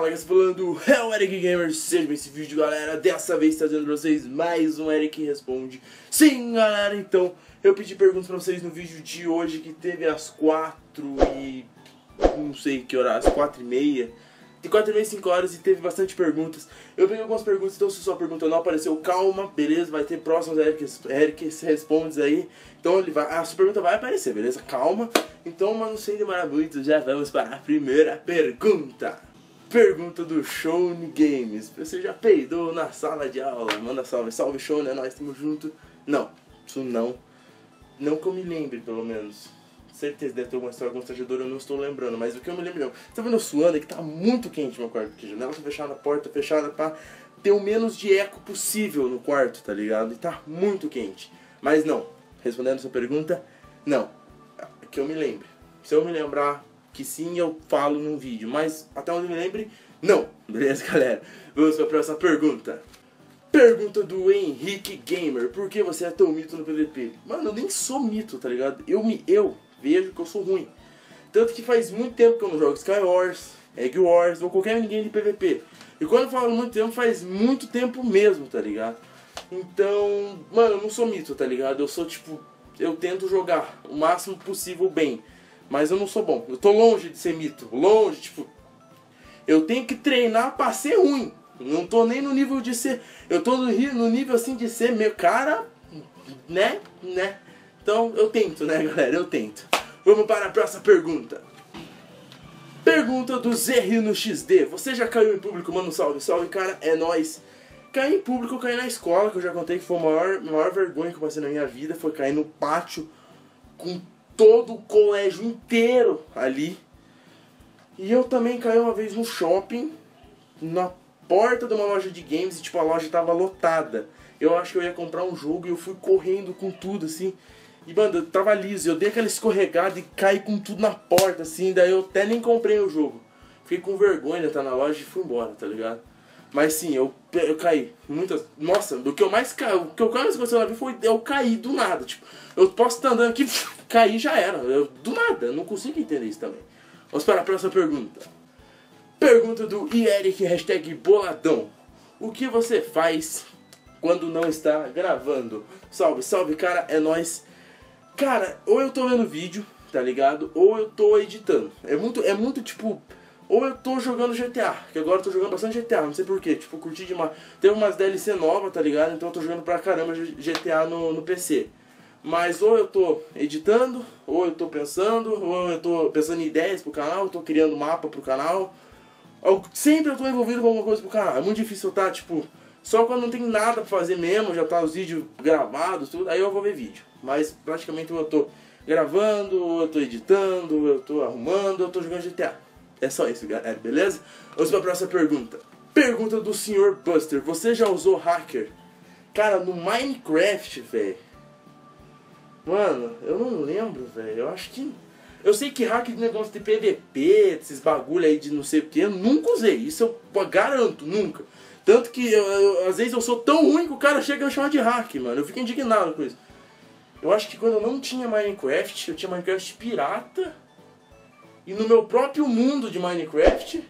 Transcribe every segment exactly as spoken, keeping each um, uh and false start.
Fala, galera, falando é o Eric Gamer, seja bem esse vídeo, galera. Dessa vez trazendo pra vocês mais um Eric Responde. Sim, galera, então eu pedi perguntas pra vocês no vídeo de hoje, que teve às quatro e... não sei que hora, às quatro e meia. De quatro e meia, cinco horas, e teve bastante perguntas. Eu peguei algumas perguntas, então se sua pergunta não apareceu, calma, beleza? Vai ter próximos Eric, Eric Respondes aí. Então ele vai, a sua pergunta vai aparecer, beleza? Calma. Então, mas não sem demorar muito, já vamos para a primeira pergunta. Pergunta do Shone Games. Você já peidou na sala de aula? Manda salve, salve Shone, é nóis, tamo junto. Não, isso não. Não que eu me lembre, pelo menos. Certeza deve ter alguma história constrangedora, eu não estou lembrando, mas o que eu me lembro não. Tá vendo eu suando? É que tá muito quente meu quarto, porque a janela tá fechada, a porta tá fechada, pra ter o menos de eco possível no quarto, tá ligado? E tá muito quente. Mas não, respondendo a sua pergunta, não. Que eu me lembre. Se eu me lembrar que sim, eu falo num vídeo, mas até onde eu me lembre, não. Beleza, galera? Vamos pra próxima pergunta. Pergunta do Henrique Gamer. Por que você é tão mito no P V P? Mano, eu nem sou mito, tá ligado? Eu me... eu... vejo que eu sou ruim. Tanto que faz muito tempo que eu não jogo Skywars, Egg Wars ou qualquer ninguém de P V P. E quando eu falo muito tempo, faz muito tempo mesmo, tá ligado? Então, mano, eu não sou mito, tá ligado? Eu sou tipo, eu tento jogar o máximo possível bem, mas eu não sou bom. Eu tô longe de ser mito, longe, tipo, eu tenho que treinar pra ser ruim. Não tô nem no nível de ser, eu tô no, no nível assim de ser meu cara, né, né. Então eu tento, né, galera? Eu tento. Vamos para a próxima pergunta. Pergunta do Zerri no X D. Você já caiu em público? Mano, salve, salve, cara. É nóis. Cair em público, eu caí na escola, que eu já contei que foi a maior, maior vergonha que eu passei na minha vida. Foi cair no pátio com todo o colégio inteiro ali. E eu também caí uma vez no shopping, na porta de uma loja de games, e tipo, a loja tava lotada. Eu acho que eu ia comprar um jogo e eu fui correndo com tudo, assim. E, mano, eu tava liso, eu dei aquela escorregada e caí com tudo na porta, assim. Daí eu até nem comprei o jogo. Fiquei com vergonha de estar na loja e fui embora, tá ligado? Mas sim, eu, eu caí. Muitas... Nossa, o que eu mais caí, o que eu mais gostei na vida foi eu cair do nada. Tipo, eu posso estar andando aqui, cair já era. Eu, do nada, eu não consigo entender isso também. Vamos para a próxima pergunta. Pergunta do Eric, hashtag boladão. O que você faz quando não está gravando? Salve, salve, cara, é nóis. Cara, ou eu tô vendo vídeo, tá ligado? Ou eu tô editando. É muito, é muito tipo... Ou eu tô jogando G T A, que agora eu tô jogando bastante G T A, não sei porquê. Tipo, curti demais. Tem umas D L C novas, tá ligado? Então eu tô jogando pra caramba G T A no, no P C. Mas ou eu tô editando, ou eu tô pensando, ou eu tô pensando em ideias pro canal, eu tô criando mapa pro canal. Eu, sempre eu tô envolvido com alguma coisa pro canal. É muito difícil eu tá, tipo... Só quando não tem nada pra fazer mesmo, já tá os vídeos gravados, tudo, aí eu vou ver vídeo. Mas praticamente eu tô gravando, eu tô editando, eu tô arrumando, eu tô jogando G T A. É só isso, galera, beleza? Vamos pra próxima pergunta. Pergunta do senhor Buster. Você já usou hacker? Cara, no Minecraft, velho. Mano, eu não lembro, velho. Eu acho que... Eu sei que hack de negócio de P V P, esses bagulho aí de não sei o que, eu nunca usei. Isso eu garanto, nunca. Tanto que eu, eu, às vezes eu sou tão ruim que o cara chega a me chamar de hack, mano. Eu fico indignado com isso. Eu acho que quando eu não tinha Minecraft, eu tinha Minecraft pirata. E no meu próprio mundo de Minecraft,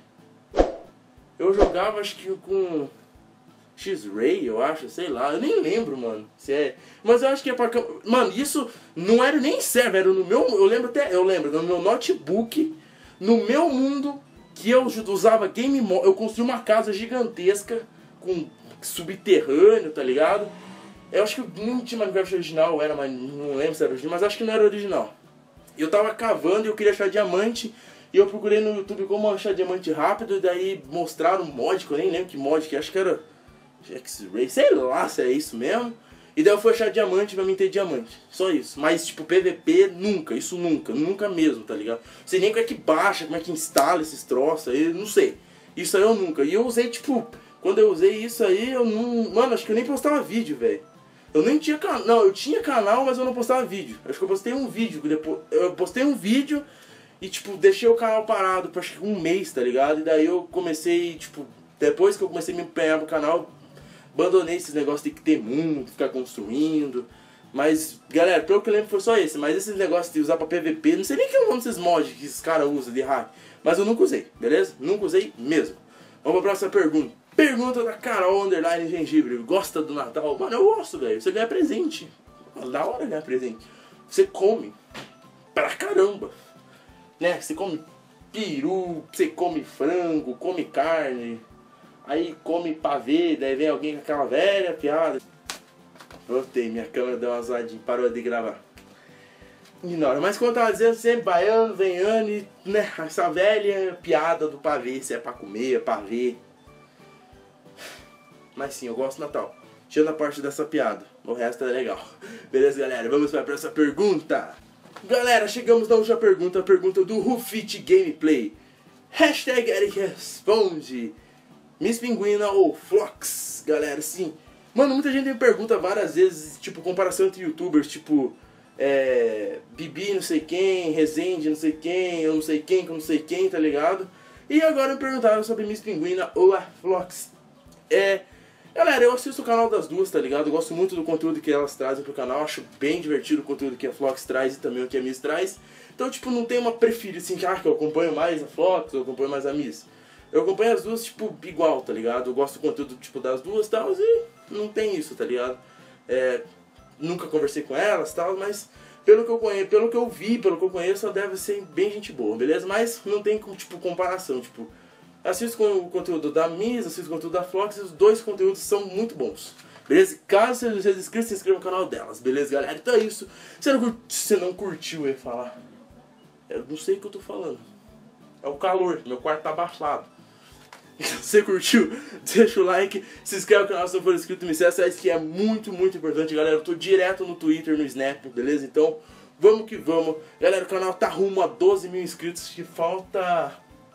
eu jogava acho que com X-Ray, eu acho, sei lá. Eu nem lembro, mano. Se é... Mas eu acho que é pra... Mano, isso não era nem server, era no meu... Eu lembro até... Eu lembro, no meu notebook, no meu mundo... Que eu usava game mode, eu construí uma casa gigantesca com subterrâneo, tá ligado? Eu acho que não tinha Minecraft original, era, mas não lembro se era original, mas acho que não era original. Eu tava cavando e eu queria achar diamante, e eu procurei no YouTube como achar diamante rápido, e daí mostraram um mod, que eu nem lembro que mod, que acho que era X-Ray, sei lá se é isso mesmo. E daí eu fui achar diamante pra mim ter diamante. Só isso. Mas tipo, P V P nunca. Isso nunca. Nunca mesmo, tá ligado? Não sei nem como é que baixa, como é que instala esses troços aí. Não sei. Isso aí eu nunca. E eu usei, tipo... Quando eu usei isso aí, eu não... Mano, acho que eu nem postava vídeo, velho. Eu nem tinha canal. Não, eu tinha canal, mas eu não postava vídeo. Acho que eu postei um vídeo. Depois... Eu postei um vídeo e, tipo, deixei o canal parado por acho que um mês, tá ligado? E daí eu comecei, tipo... Depois que eu comecei a me empenhar no canal... Abandonei esses negócios de ter mundo, ficar construindo. Mas, galera, pelo que eu lembro foi só esse. Mas esses negócios de usar pra P V P, não sei nem que é o nome desses mods que esses caras usam de hack. Mas eu nunca usei, beleza? Nunca usei mesmo. Vamos pra próxima pergunta. Pergunta da Carol Underline Gengibre. Gosta do Natal? Mano, eu gosto, velho. Você ganha presente. Da hora ganhar presente. Você come pra caramba. Né? Você come peru, você come frango, come carne. Aí come pavê, daí vem alguém com aquela velha piada. Voltei, minha câmera deu uma zoadinha, parou de gravar. Ignora, mas como eu tava dizendo, sempre baiano, venhano e, né, essa velha piada do pavê, se é pra comer, é pra ver. Mas sim, eu gosto do Natal. Tirando a parte dessa piada, o resto é legal. Beleza, galera? Vamos para essa pergunta. Galera, chegamos na última pergunta, a pergunta do Rufit Gameplay. Hashtag Eric responde. Miss Pinguina ou Flox? Galera, sim. Mano, muita gente me pergunta várias vezes, tipo, comparação entre youtubers, tipo... É... Bibi não sei quem, Resende não sei quem, eu não sei quem com não sei quem, tá ligado? E agora me perguntaram sobre Miss Pinguina ou a Flox. É... Galera, eu assisto o canal das duas, tá ligado? Eu gosto muito do conteúdo que elas trazem pro canal. Acho bem divertido o conteúdo que a Flox traz e também o que a Miss traz. Então, tipo, não tem uma preferida assim, que, ah, que eu acompanho mais a Flox ou eu acompanho mais a Miss. Eu acompanho as duas, tipo, igual, tá ligado? Eu gosto do conteúdo, tipo, das duas e tal, e não tem isso, tá ligado? É... Nunca conversei com elas e tal, mas pelo que eu conheço, pelo que eu vi, pelo que eu conheço, ela deve ser bem gente boa, beleza? Mas não tem, tipo, comparação, tipo... Assisto o conteúdo da Miss, assisto o conteúdo da Flox, e os dois conteúdos são muito bons. Beleza? Caso você seja inscrito, se inscreva no canal delas, beleza, galera? Então é isso. Se você não, curti, se você não curtiu, eu ia falar. Eu não sei o que eu tô falando. É o calor, meu quarto tá abafado. Se você curtiu, deixa o like, se inscreve no canal se não for inscrito, me segue, isso que é muito, muito importante, galera. Eu tô direto no Twitter, no Snap, beleza? Então, vamos que vamos. Galera, o canal tá rumo a doze mil inscritos, que falta...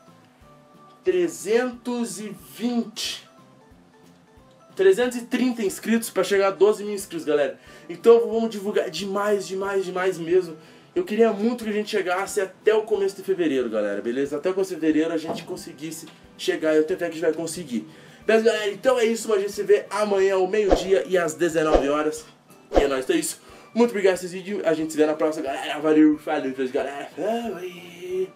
trezentos e vinte, trezentos e trinta inscritos para chegar a doze mil inscritos, galera. Então vamos divulgar demais, demais, demais mesmo. Eu queria muito que a gente chegasse até o começo de fevereiro, galera, beleza? Até o começo de fevereiro a gente conseguisse chegar, eu tenho fé que a gente vai conseguir. Beleza, galera? Então é isso, a gente se vê amanhã ao meio-dia e às dezenove horas. E é nóis, então é isso. Muito obrigado por esse vídeo, a gente se vê na próxima, galera. Valeu, valeu, galera. Valeu.